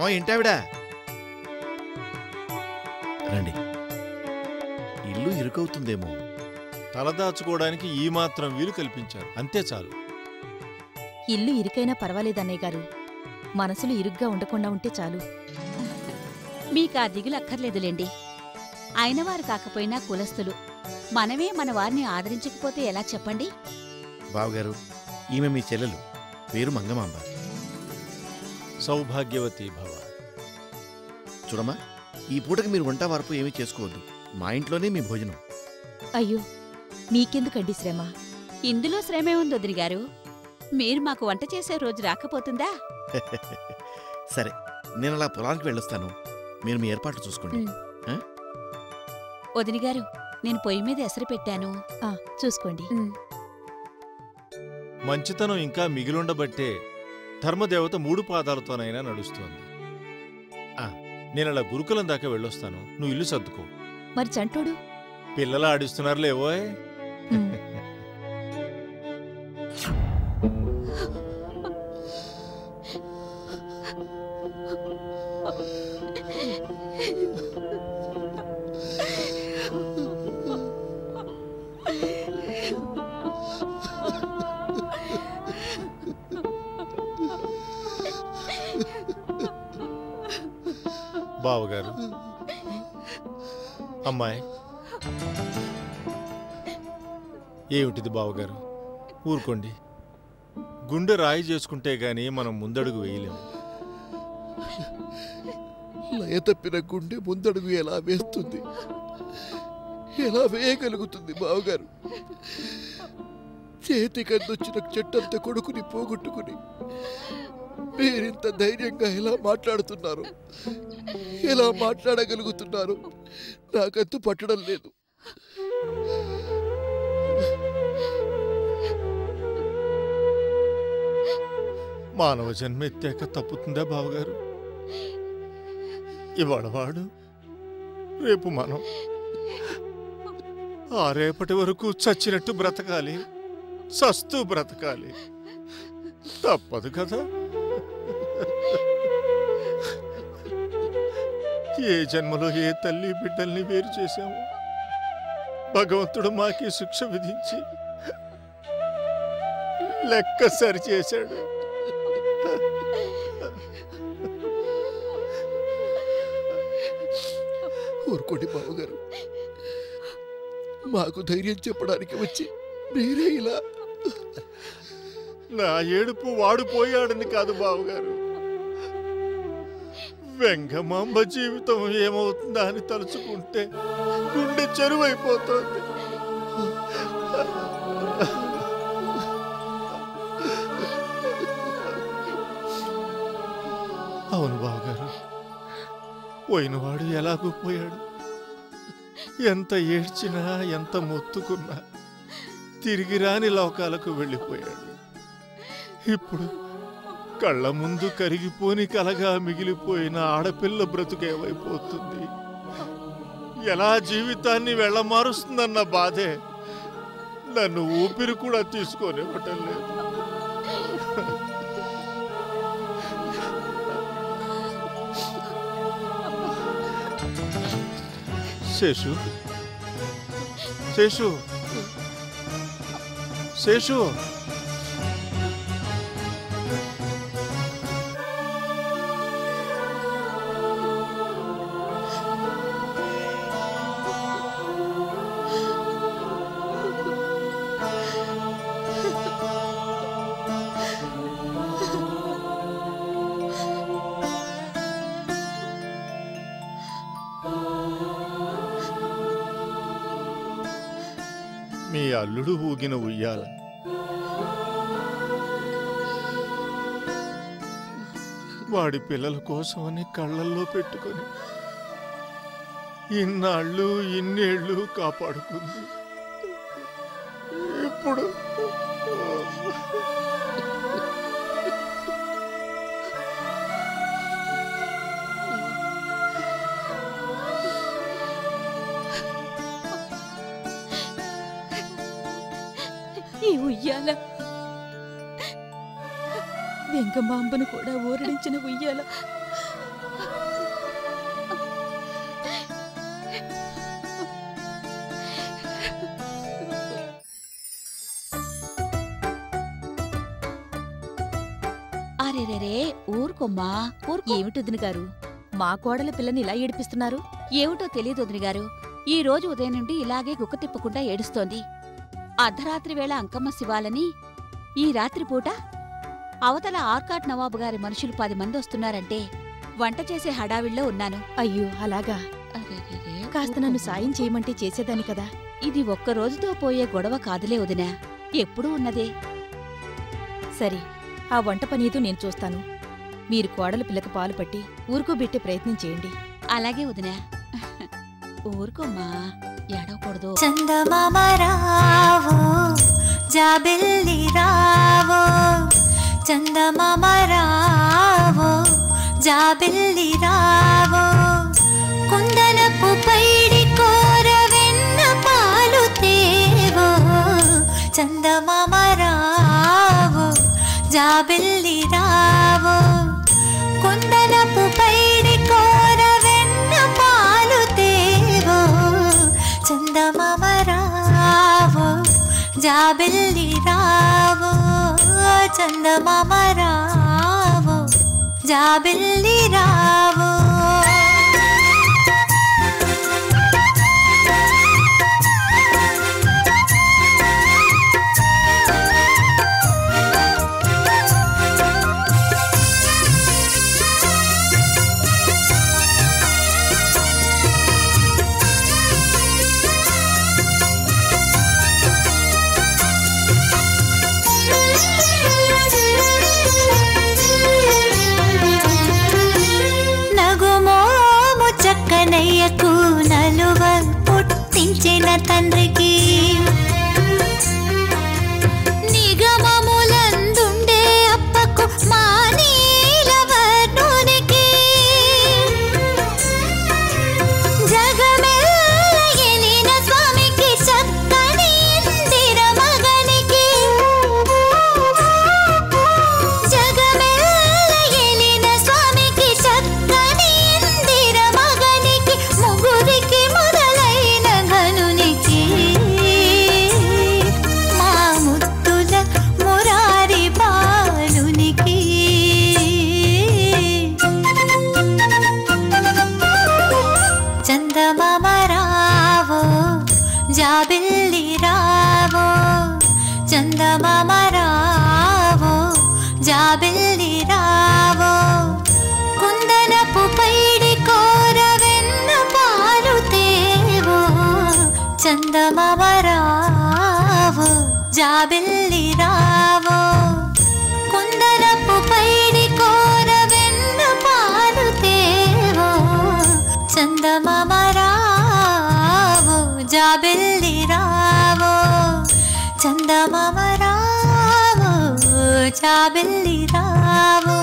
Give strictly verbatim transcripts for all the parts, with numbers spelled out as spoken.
మామ ఏంటావిడా రండి. ఇల్లు ఇరుకవుతుందేమో. తలదాచుకోవడానికి ఈ మాత్రం వీలు కల్పించారు, అంతే చాలు. ఇల్లు ఇరుకైనా పర్వాలేదన్నయ్య గారు, మనసులు ఇరుగ్గా ఉండకుండా ఉంటే చాలు. మీకా దిగులు అక్కర్లేదులేండి. అయినవారు కాకపోయినా కులస్తులు. మనమే మన వారిని ఆదరించకపోతే ఎలా చెప్పండి? బావగారు, ఈమె మీ చెల్లెలు, పేరు మంగమాంబ. సౌభాగ్యవతి భవ. చూడమ్మా, ఈ పూటకి మీరు వంట వరపు ఏమీ చేసుకోవద్దు. మా ఇంట్లోనే మీ భోజనం. అయ్యో, మీకెందుకండి శ్రమ? ఇందులో శ్రమే ఉంది వదిన గారు. మీరు మాకు వంట చేసే రోజు రాకపోతుందా? సరే, నేను అలా పొలానికి వెళ్ళొస్తాను. మీరు మీ ఏర్పాట్లు చూసుకోండి. వదిన గారు, నేను పొయ్యి మీద ఎసరు పెట్టాను, చూసుకోండి. మంచితనం ఇంకా మిగిలుండబట్టే ధర్మదేవత మూడు పాదాలతోనైనా నడుస్తోంది. నేనలా గురుకులం దాకా వెళ్ళొస్తాను, నువ్వు ఇల్లు సర్దుకో. మరి చంటోడు? పిల్లలు ఆడిస్తున్నారులేవోయ్. బావగారు, అమ్మాయి ఏమిటిది బావగారు? ఊరుకోండి. గుండె రాయి చేసుకుంటే గాని మనం ముందడుగు వేయలేము. లయ తప్పిన గుండె ముందడుగు ఎలా వేస్తుంది, ఎలా వేయగలుగుతుంది బావగారు? చేతికందొచ్చిన చెట్టంత కొడుకుని పోగొట్టుకుని మీరింత ధైర్యంగా ఎలా మాట్లాడుతున్నారు, ఎలా మాట్లాడగలుగుతున్నారు? నాకంతు పట్టడం లేదు. మానవ జన్మ ఎత్తాక తప్పుతుందా బావగారు? ఇవాళ వాడు, రేపు మనం. ఆ రేపటి వరకు చచ్చినట్టు బ్రతకాలి, సస్తూ బ్రతకాలి. తప్పదు కదా. ఏ జన్మలో ఏ తల్లి బిడ్డల్ని వేరు చేశాము, భగవంతుడు మాకే శిక్ష విధించి లెక్క సరిచేశాడు. ఊరుకోండి బావగారు, మాకు ధైర్యం చెప్పడానికి వచ్చి మీరే ఇలా. నా ఏడుపు వాడిపోయాడని కాదు బావగారు, వెంగమాంబ జీవితం ఏమవుతుందా అని తలుచుకుంటే గుండె చెరువైపోతుంది. అవును బావగారు, పోయినవాడు ఎలాగూ పోయాడు. ఎంత ఏడ్చినా ఎంత మొత్తుకున్నా తిరిగి రాని లోకాలకు వెళ్ళిపోయాడు. ఇప్పుడు కళ్ళ ముందు కరిగిపోని కలగా మిగిలిపోయిన ఆడపిల్ల బ్రతుకేమైపోతుంది, ఎలా జీవితాన్ని వెళ్ళమారుస్తుందన్న బాధే నన్ను ఊపిరి కూడా తీసుకోనివ్వటం లేదు. శేషు, శేషు, శేషు. మీ అల్లుడు ఊగిన ఉయ్యాల వాడి పిల్లల కోసమని కళ్ళల్లో పెట్టుకొని ఇన్నాళ్ళు ఇన్నేళ్ళు కాపాడుకుంది. ఇప్పుడు ఈ ఉయ్యాల వెంగమాంబను కూడా ఊరడించిన ఉయ్యాల అరెరెరే ఊరుకోమ్మా ఊరుకో. ఏమిటి వదిన గారు, మా కోడల పిల్లని ఇలా ఏడిపిస్తున్నారు? ఏమిటో తెలియదు వదిన గారు, ఈ రోజు ఉదయం నుండి ఇలాగే గుక్క తిప్పకుండా ఏడుస్తోంది. అర్ధరాత్రి వేళ అంకమ్మ శివాలని ఈ రాత్రిపూట అవతల ఆర్కాట్ నవాబు గారి మనుషులు పది మంది వస్తున్నారంటే వంట చేసే హడావిడిలో ఉన్నాను. అయ్యో అలాగా, అరెరెరే, కాస్త నన్ను సాయం చేయమంటే చేసేదాని కదా. ఇది ఒక్క రోజుతో పోయే గొడవ కాదులే వదినా, ఎప్పుడూ ఉన్నదే. సరే, ఆ వంట పనీదు నేను చూస్తాను. మీరు కోడల పిల్లకు పాలు పట్టి ఊరుకోబెట్టే ప్రయత్నం చేయండి. అలాగే వదినా. ఊరుకోమ్మా, ఏడవకూడదు. చందమామ రావో జాబిల్లి రావో, చందమామ రావో జాబిల్లి రావో, కుందనపు పైడి కోర వెన్న పాలు తేవో, చందమామ రావో జాబిల్లి రావో, కుందనపు పైడి కోర వెన్న పాలు తేవో, చందమామ రావో జాబిల్లి రావో, చందమామ రావో జాబిల్లి రావో. కనయ్యకు నలువ పుట్టించిన తండ్రికి, నిగమములందుండే అప్పకు మా నీలవర్ణునికి, జగమెల్ల ఎలిన స్వామికి చక్కని ఇందిర మగనికి, జగమెల్ల ఎలిన స్వామికి చక్కని ఇందిర మగనికి, ముగురికి మొదలైన ఘనునికి, మా ముత్తుల మురారి బాలునికి, చందమామ రావో జాబిల్లి రావో, చందమామ రావో జాబిల్లి రావో, కుందనపు పైడి కోర వెన్న పాలు తేవో, చందమామ రావో జాబిల్లి రావో, కుందనపు పైడి కోర వెన్న పాలు తేవో, చందమామ రావో జాబిల్లి రావో, చందమామ రావో జాబిల్లి రావో.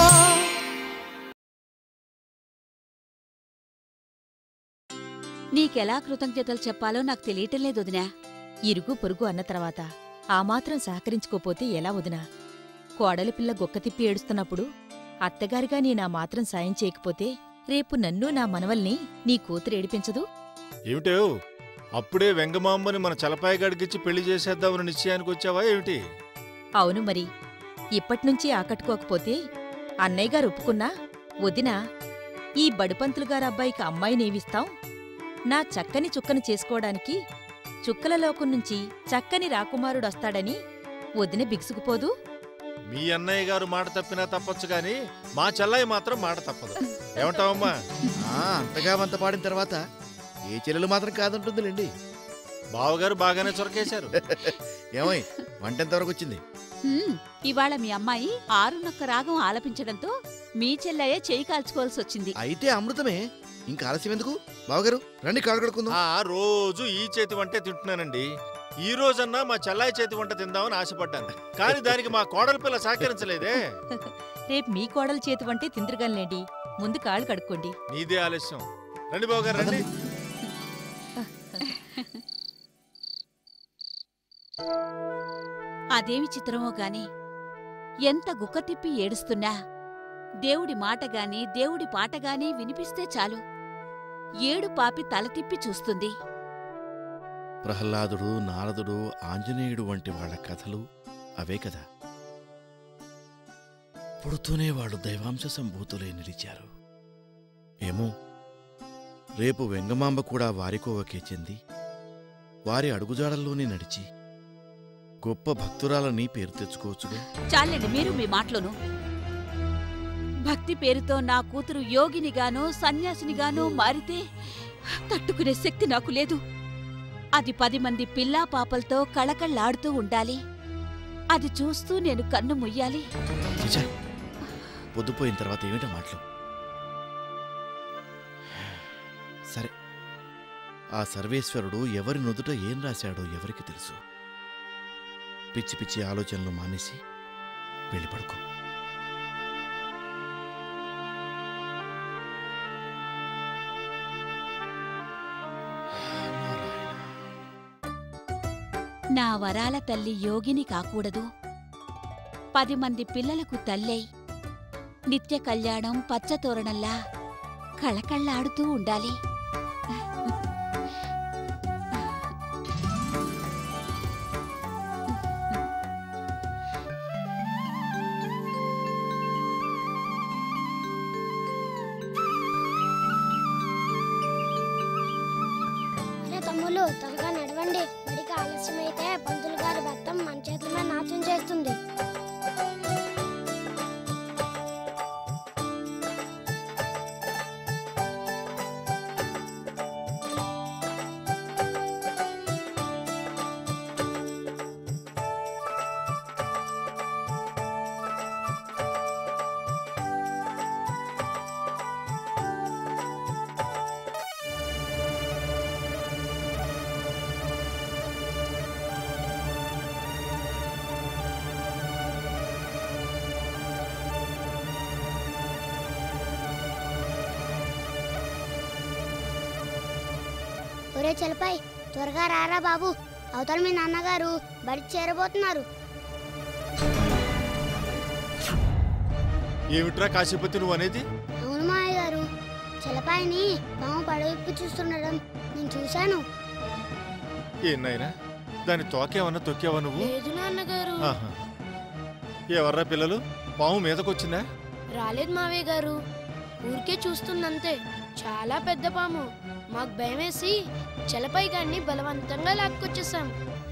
నీకెలా కృతజ్ఞతలు చెప్పాలో నాకు తెలియటం లేదు వదినా. ఇరుగు పొరుగు అన్న తర్వాత ఆ మాత్రం సహకరించుకోపోతే ఎలా వదినా? కోడలి పిల్ల గొక్క తిప్పి ఏడుస్తున్నప్పుడు అత్తగారిగా నేనా మాత్రం సాయం చేయకపోతే రేపు నన్ను నా మనవల్ని నీ కూతురు ఏడిపించదు? ఏమిటో అప్పుడే వెంగమాంబని మన చలపాయి గడికిచ్చి పెళ్లి చేసేద్దామని నిశ్చయానికి వచ్చావా ఏమిటి? అవును మరి, ఇప్పట్నుంచి ఆకట్టుకోకపోతే అన్నయ్యగారు ఒప్పుకున్నా వదినా ఈ బడుపంతులు గారబ్బాయికి అమ్మాయినేవిస్తాం, నా చక్కని చుక్కని చేసుకోవడానికి చుక్కలలోకం నుంచి చక్కని రాకుమారుడొస్తాడని వదిన బిగుసుకుపోదు? మీ అన్నయ్య గారు మాట తప్పినా తప్పొచ్చు గాని మా చెల్లాయి మాత్రం మాట తప్పదు. ఏమంటావమ్మా? ఆ, అంతగా వంత పాడిన తర్వాత ఏ చెల్లెలు మాత్రం కాదంటుందిలేండి. బావగారు బాగానే చొరకేశారు. ఏమై వంట ఎంతవరకు వచ్చింది? హ్మ్, ఇవాళ మీ అమ్మాయి ఆరునొక్క రాగం ఆలపించడంతో మీ చెల్లయ్య చేయి కాల్చుకోవాల్సి వచ్చింది. అయితే అమృతమే, ఇంకా ఆలస్యం ఎందుకు? బావగారు రండి, కాళ్ళు కడుక్కుందాం. ఆ రోజు ఈ చేతి వంటే తింటున్నానండి. ఈ రోజన్నా మా చెల్లాయి చేతి వంట తిందామని ఆశపడ్డాను, కానీ దానికి మా కోడల పిల్ల సహకరించలేదే. రేపు మీ కోడలు చేతి వంటే తిందిరుగానిలేండి, ముందు కాళ్ళు కడుక్కోండి. నీదే ఆలస్యం. రండి బావగారు రండి. అదేమి చిత్రమో గాని ఎంత గుక్క తిప్పి ఏడుస్తున్నా దేవుడి మాటగాని దేవుడి పాటగాని వినిపిస్తే చాలు ఏడు పాపి తల తిప్పి చూస్తుంది. ప్రహ్లాదుడు, నారదుడు, ఆంజనేయుడు వంటి వాళ్ళ కథలు అవే కదా. పుడుతూనే వాళ్ళు దైవాంశ సంభూతులై నిలిచారు. ఏమో, రేపు వెంగమాంబ కూడా వారికోవకే చెంది వారి అడుగుజాడల్లోనే నడిచి గొప్ప భక్తురాలని పేరు తెచ్చుకోవచ్చుగా. చాలండి మీరు మీ మాటలోను. భక్తి పేరుతో నా కూతురు యోగినిగానో సన్యాసినిగానో మారితే తట్టుకునే శక్తి నాకు లేదు. అది పది మంది పిల్లా పాపలతో కళకళ్ళాడుతూ ఉండాలి. అది చూస్తూ నేను కన్ను ముయ్యాలి. పొద్దుపోయిన తర్వాత ఏమిటో మాటలు. సరే, ఆ సర్వేశ్వరుడు ఎవరి నుదుట ఏం రాశాడో ఎవరికి తెలుసు. పిచ్చి పిచ్చి ఆలోచనలు మానేసి వెళ్ళి పడుకో. నా వరాల తల్లి యోగిని కాకూడదు, పది మంది పిల్లలకు తల్లై నిత్య కళ్యాణం పచ్చతోరణంలా కళకళ్ళాడుతూ ఉండాలి. తమ్ముళ్ళు త్వరగా నడవండి, బడికి ఆలస్యమైతే పంతులు గారి భర్తం మన చేతుల మీద నాట్యం చేస్తుంది. ఒరే చలపాయ్, త్వరగా రారా బాబు, అవతల మీ నాన్నగారు బడి చేరబోతున్నారు. ఏమిట్రా కాశీపతి నువ్వు అనేది? అవును మాయ గారు, చలపాయిని పాము పడవిప్పి చూస్తుండడం నేను చూశాను. ఏనాయనా, దాని తోకేమన్నా తొక్కావా నువ్వు? లేదు నాన్నగారు. ఆహా. ఎవర్రా పిల్లలు, పాము మీదకొచ్చిందా? రాలేదు మావయ్య గారు, ఊరికే చూస్తుందంతే. చాలా పెద్ద పాము, మాకు భయమేసి చలపై గాన్ని బలవంతంగా లాక్కొచ్చేసాం.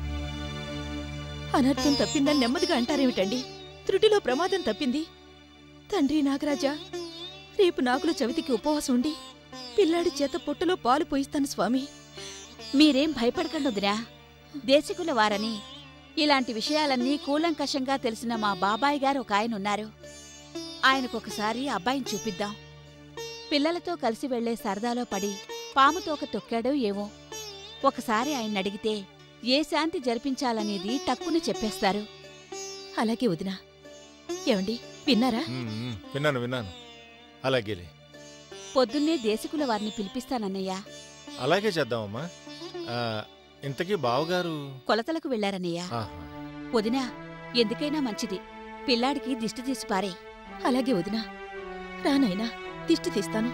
అనర్థం తప్పిందని నెమ్మదిగా అంటారేమిటండి? త్రుటిలో ప్రమాదం తప్పింది. తండ్రి నాగరాజా, రేపు నాకుల చవితికి ఉపవాసం ఉండి పిల్లాడి చేత పొట్టలో పాలు పోయిస్తాను స్వామి. మీరేం భయపడకండొదిరా, దేశికుల వారని ఇలాంటి విషయాలన్నీ కూలంకషంగా తెలిసిన మా బాబాయ్ గారు ఒక ఆయనున్నారు. ఆయనకొకసారి అబ్బాయిని చూపిద్దాం. పిల్లలతో కలిసి వెళ్లే సరదాలో పడి పాముతోక తొక్కాడో ఏవో. ఒకసారి ఆయన్నడిగితే ఏ శాంతి జరిపించాలనేది టక్కుని చెప్పేస్తారు. అలాగే వదినా. ఏమండి, విన్నారా? విన్నాను విన్నాను అలాగేలే. పొద్దున్నే దేశికుల వారిని పిలిపిస్తానన్నయ్యా. అలాగే చేద్దామమ్మా. ఇంతకీ బావగారు కొలతలకు వెళ్లారన్నయ్యా. వదినా, ఎందుకైనా మంచిది, పిల్లాడికి దిష్టి తీసి పారే. అలాగే వదినా. రానైనా దిష్టి తీస్తాను.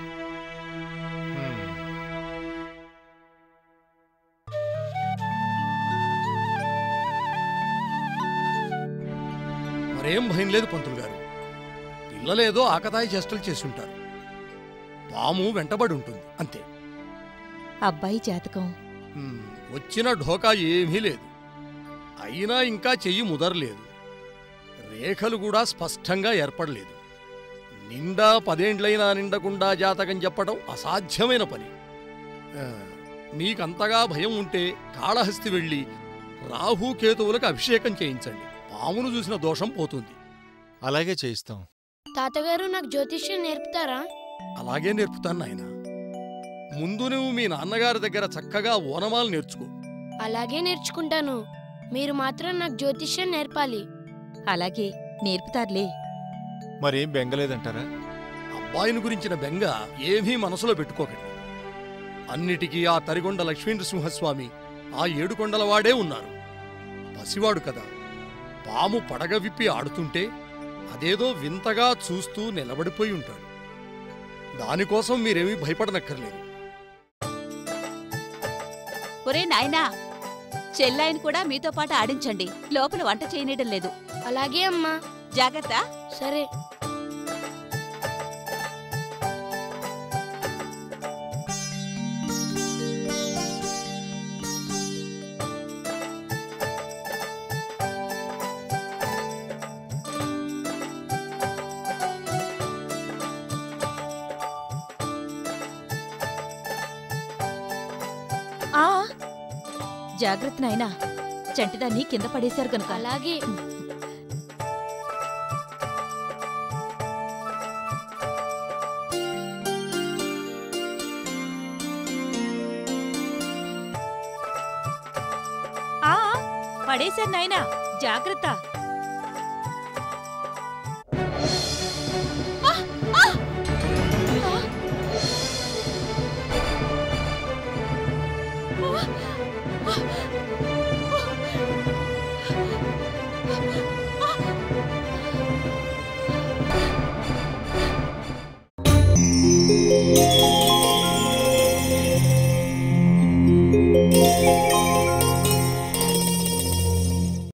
మరేం భయం లేదు పంతులు గారు, పిల్లలేదో ఆకతాయి చేష్టలు చేసుంటారు. పాము వెంటబడి ఉంటుంది అంతే. అబ్బాయి జాతకం వచ్చిన ఢోకా ఏమీ లేదు. అయినా ఇంకా చెయ్యి ముదరలేదు, రేఖలు కూడా స్పష్టంగా ఏర్పడలేదు. నిండా పదేండ్లైనా నిండకుండా జాతకం చెప్పడం అసాధ్యమైన పని. మీకంతగా భయం ఉంటే కాళహస్తి వెళ్ళి రాహుకేతువులకు అభిషేకం చేయించండి, పామును చూసిన దోషం పోతుంది. అలాగే చేయిస్తాం. తాతగారు నాకు జ్యోతిష్యం నేర్పుతారా? అలాగే నేర్పుతాను నాయనా. ముందు నువ్వు మీ నాన్నగారి దగ్గర చక్కగా ఓనమాలు నేర్చుకో. అలాగే నేర్చుకుంటాను, మీరు మాత్రం నాకు జ్యోతిష్యం నేర్పాలి. అలాగే నేర్పుతారులే. మరేం బెంగలేదంటారా? అబ్బాయిని గురించిన బెంగ ఏమీ మనసులో పెట్టుకోకండి. అన్నిటికీ ఆ తరిగొండ లక్ష్మీనరసింహస్వామి, ఆ ఏడుకొండలవాడే ఉన్నారు. పసివాడు కదా, పాము పడగ విప్పి ఆడుతుంటే అదేదో వింతగా చూస్తూ నిలబడిపోయి ఉంటాడు. దానికోసం మీరేమీ భయపడనక్కర్లేదు. ఒరే నాయనా, చెల్లాయిని కూడా మీతో పాటు ఆడించండి, లోపల వంట చేయనీయడం లేదు. అలాగే అమ్మా. జాగ్రత్త. సరే. జాగ్రత్త నాయనా, చంటిదాన్ని కింద పడేశారు గనుక. అలాగే. ఆ పడేశారు నాయనా, జాగ్రత్త.